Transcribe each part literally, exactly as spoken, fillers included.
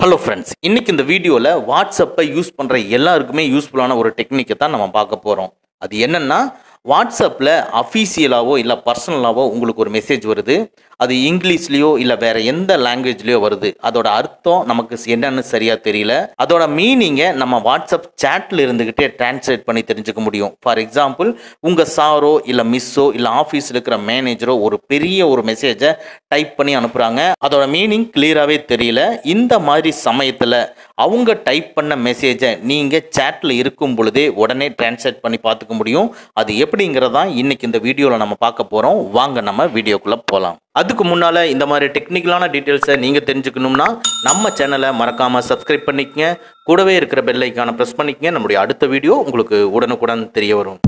Hello friends, இன்னைக்கு இந்த வீடியோல வாட்ஸ்அப்பை யூஸ் பண்ற எல்லாருக்குமே யூஸ்ஃபுல்லான ஒரு டெக்னிக்கை தான் நம்ம பார்க்க போறோம். அது என்னன்னா வாட்ஸ்அப்ல அஃபீஷியலாவோ இல்ல பர்சனலாவோ உங்களுக்கு ஒரு மெசேஜ் வருது. அது இங்கிலீஷ்லயோ இல்ல வேற எந்த லாங்குவேஜ்லயோ வருது. அதோட அர்த்தம் நமக்கு என்னன்னு சரியா தெரியல. அதோட மீனிங்கை நம்ம வாட்ஸ்அப் சாட்ல இருந்துகிட்டே டிரான்ஸ்லேட் பண்ணி தெரிஞ்சுக்க முடியும். ஃபார் எக்ஸாம்பிள், உங்க சாரோ இல்ல மிஸ்ஸோ இல்ல ஆஃபீஸ்ல இருக்கிற மேனேஜரோ ஒரு பெரிய ஒரு மெசேஜை டைப் பண்ணி அனுப்புறாங்க. அதோட மீனிங் கிளியராகவே தெரியல. இந்த மாதிரி சமயத்துல அவங்க டைப் பண்ண மெசேஜை நீங்க சாட்ல இருக்கும் பொழுதே உடனே டிரான்ஸ்லேட் பண்ணி பார்த்துக்க முடியும். அது எப்படிங்கிறதா இன்னைக்கு இந்த வீடியோல நம்ம பார்க்க போறோம். வாங்க நம்ம வீடியோக்குள்ள போலாம். அதுக்கு முன்னால இந்த மாதிரி டெக்னிக்கலான டீடைல்ஸை நீங்க தெரிஞ்சுக்கணும்னா நம்ம சேனலை மறக்காம சப்ஸ்கிரைப் பண்ணிக்கங்க. கூடவே இருக்கிற பெல் ஐகானை பிரஸ் பண்ணிக்கங்க. நம்முடைய அடுத்த வீடியோ உங்களுக்கு உடனுக்குடன் தெரிய வரும்.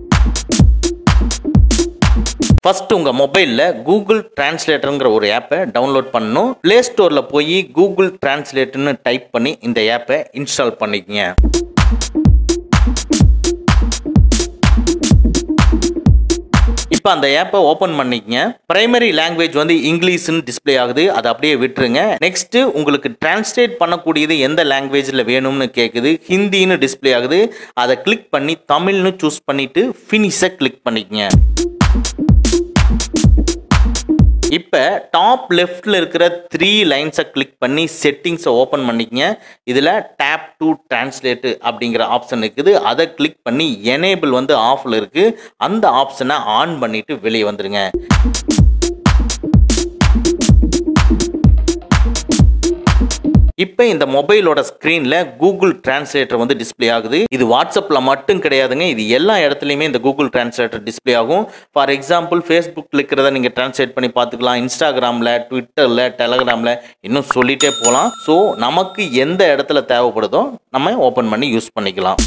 ஃபர்ஸ்ட் உங்க மொபைல்ல கூகுள் டிரான்ஸ்லேட்டர்ங்கிற ஒரு ஆப்பை டவுன்லோட் பண்ணணும். பிளே ஸ்டோர்ல போய் கூகுள் டிரான்ஸ்லேட்டர்னு டைப் பண்ணி இந்த ஆப்பை இன்ஸ்டால் பண்ணிக்கங்க. இப்போ அந்த ஆப்பை ஓபன் பண்ணிக்கங்க. பிரைமரி லாங்குவேஜ் வந்து இங்கிலீஷ்னு டிஸ்ப்ளே ஆகுது. அதை அப்படியே விட்டுருங்க. நெக்ஸ்ட் உங்களுக்கு டிரான்ஸ்லேட் பண்ணக்கூடியது எந்த லாங்குவேஜ்ல வேணும்னு கேட்குது. ஹிந்தின்னு டிஸ்ப்ளே ஆகுது. அதை கிளிக் பண்ணி தமிழ்னு சூஸ் பண்ணிட்டு ஃபினிஷை கிளிக் பண்ணிக்கங்க. இப்போ டாப் லெஃப்ட்ல இருக்கிற த்ரீ லைன்ஸை கிளிக் பண்ணி செட்டிங்ஸை ஓப்பன் பண்ணிக்கங்க. இதில் டேப் டு டிரான்ஸ்லேட் அப்படிங்கிற ஆப்ஷன் இருக்குது. அதை கிளிக் பண்ணி எனேபிள் வந்து ஆஃப்ல இருக்கு. அந்த ஆப்ஷனை ஆன் பண்ணிட்டு வெளியே வந்துருங்க. இப்போ இந்த மொபைலோட ஸ்க்ரீனில் கூகுள் டிரான்ஸ்லேட்டர் வந்து டிஸ்பிளே ஆகுது. இது வாட்ஸ்அப்பில் மட்டும் கிடையாதுங்க, இது எல்லா இடத்துலையுமே இந்த கூகுள் டிரான்ஸ்லேட்டர் டிஸ்பிளே ஆகும். ஃபார் எக்ஸாம்பிள், ஃபேஸ்புக்கில் இருக்கிறத நீங்கள் டிரான்ஸ்லேட் பண்ணி பார்த்துக்கலாம். இன்ஸ்டாகிராமில், ட்விட்டரில், டெலகிராமில், இன்னும் சொல்லிட்டே போகலாம். ஸோ நமக்கு எந்த இடத்துல தேவைப்படுதோ நம்ம ஓப்பன் பண்ணி யூஸ் பண்ணிக்கலாம்.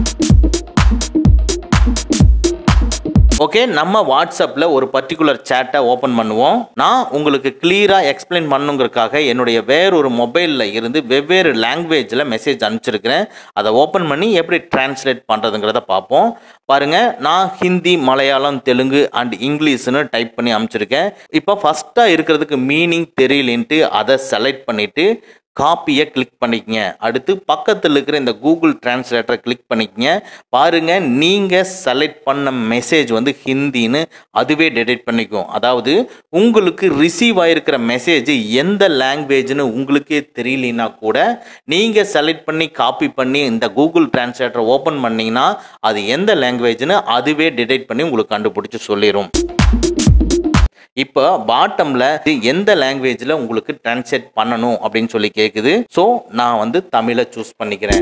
ஓகே, நம்ம வாட்ஸ்அப்பில் ஒரு பர்டிகுலர் சேட்டை ஓப்பன் பண்ணுவோம். நான் உங்களுக்கு கிளியராக எக்ஸ்பிளைன் பண்ணுங்கிறதுக்காக என்னுடைய வேறொரு மொபைலில் இருந்து வெவ்வேறு லாங்குவேஜில் மெசேஜ் அனுப்பிச்சிருக்கிறேன். அதை ஓப்பன் பண்ணி எப்படி டிரான்ஸ்லேட் பண்ணுறதுங்கிறத பார்ப்போம். பாருங்கள், நான் ஹிந்தி, மலையாளம், தெலுங்கு அண்ட் இங்கிலீஷ்னு டைப் பண்ணி அனுப்பிச்சிருக்கேன். இப்போ ஃபஸ்ட்டாக இருக்கிறதுக்கு மீனிங் தெரியலன்ட்டு அதை செலக்ட் பண்ணிவிட்டு காப்பியை கிளிக் பண்ணிக்கங்க. அடுத்து பக்கத்தில் இருக்கிற இந்த கூகுள் டிரான்ஸ்லேட்டரை கிளிக் பண்ணிக்கங்க. பாருங்க, நீங்கள் செலக்ட் பண்ண மெசேஜ் வந்து ஹிந்தின்னு அதுவே டெலிட் பண்ணிக்கும். அதாவது உங்களுக்கு ரிசீவ் ஆகிருக்கிற மெசேஜ் எந்த லாங்குவேஜ்னு உங்களுக்கே தெரியலனா கூட நீங்கள் செலக்ட் பண்ணி காப்பி பண்ணி இந்த கூகுள் டிரான்ஸ்லேட்டரை ஓப்பன் பண்ணிங்கன்னா அது எந்த லாங்குவேஜ்னு அதுவே டெலிட் பண்ணி உங்களுக்கு கண்டுபிடிச்சி சொல்லிடும். இப்போ பாட்டம்ல எந்த லாங்குவேஜ்ல உங்களுக்கு டிரான்ஸ்லேட் பண்ணணும் அப்படின்னு சொல்லி கேக்குது. ஸோ நான் வந்து தமிழை சூஸ் பண்ணிக்கிறேன்.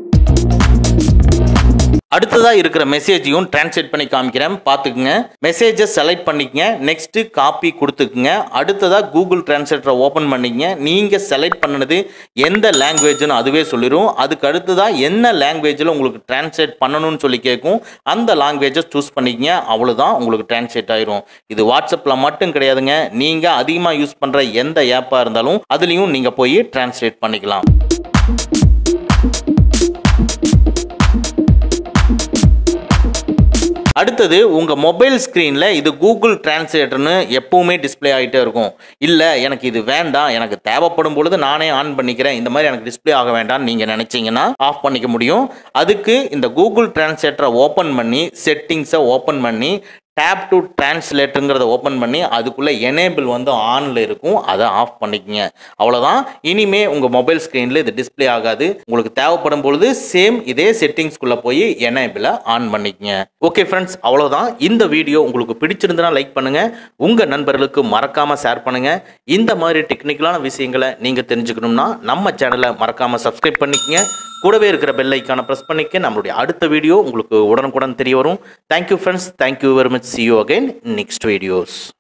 அடுத்ததா இருக்கிற மெசேஜையும் டிரான்ஸ்லேட் பண்ணி காமிக்கிறேன், பார்த்துக்குங்க. மெசேஜை செலக்ட் பண்ணிக்கங்க. நெக்ஸ்ட் காப்பி கொடுத்துக்குங்க. அடுத்ததா கூகுள் டிரான்ஸ்லேட்டரை ஓப்பன் பண்ணிக்கங்க. நீங்க செலக்ட் பண்ணது எந்த லாங்குவேஜ்னு அதுவே சொல்லிடும். அதுக்கு அடுத்ததா என்ன லாங்குவேஜில் உங்களுக்கு டிரான்ஸ்லேட் பண்ணணும்னு சொல்லி கேட்கும். அந்த லாங்குவேஜை சூஸ் பண்ணிக்கங்க. அவ்வளோதான், உங்களுக்கு டிரான்ஸ்லேட் ஆயிரும். இது வாட்ஸ்அப்பில் மட்டும் கிடையாதுங்க, நீங்க அதிகமாக யூஸ் பண்ற எந்த ஆப்பாக இருந்தாலும் அதுலேயும் நீங்க போய் டிரான்ஸ்லேட் பண்ணிக்கலாம். அடுத்தது, உங்க மொபைல் ஸ்கிரீன்ல இது கூகுள் டிரான்ஸ்லேட்டர்னு எப்பவுமே டிஸ்பிளே ஆகிட்டே இருக்கும். இல்ல எனக்கு இது வேண்டாம், எனக்கு தேவைப்படும் பொழுது நானே ஆன் பண்ணிக்கிறேன், இந்த மாதிரி எனக்கு டிஸ்பிளே ஆக வேண்டாம் நீங்க நினைச்சீங்கன்னா ஆஃப் பண்ணிக்க முடியும். அதுக்கு இந்த கூகுள் டிரான்ஸ்லேட்டரை ஓப்பன் பண்ணி செட்டிங்ஸை ஓப்பன் பண்ணி டேப் டு டிரான்ஸ்லேட்டுங்கிறத ஓப்பன் பண்ணி அதுக்குள்ளே எனேபிள் வந்து ஆனில் இருக்கும், அதை ஆஃப் பண்ணிக்கங்க. அவ்வளோதான். இனிமே உங்கள் மொபைல் ஸ்க்ரீனில் இது டிஸ்பிளே ஆகாது. உங்களுக்கு தேவைப்படும் பொழுது சேம் இதே செட்டிங்ஸ்குள்ளே போய் எனேபிளை ஆன் பண்ணிக்கங்க. ஓகே ஃப்ரெண்ட்ஸ், அவ்வளோதான். இந்த வீடியோ உங்களுக்கு பிடிச்சிருந்தனா லைக் பண்ணுங்கள், உங்கள் நண்பர்களுக்கு மறக்காமல் ஷேர் பண்ணுங்கள். இந்த மாதிரி டெக்னிக்கலான விஷயங்களை நீங்கள் தெரிஞ்சுக்கணும்னா நம்ம சேனலை மறக்காமல் சப்ஸ்கிரைப் பண்ணிக்கங்க. கூடவே இருக்கிற பெல் ஐக்கானை பிரஸ் பண்ணிக்க. நம்மளுடைய அடுத்த வீடியோ உங்களுக்கு உடனுக்குடன் தெரிய வரும். Thank you friends, thank you very much. See you again in next videos.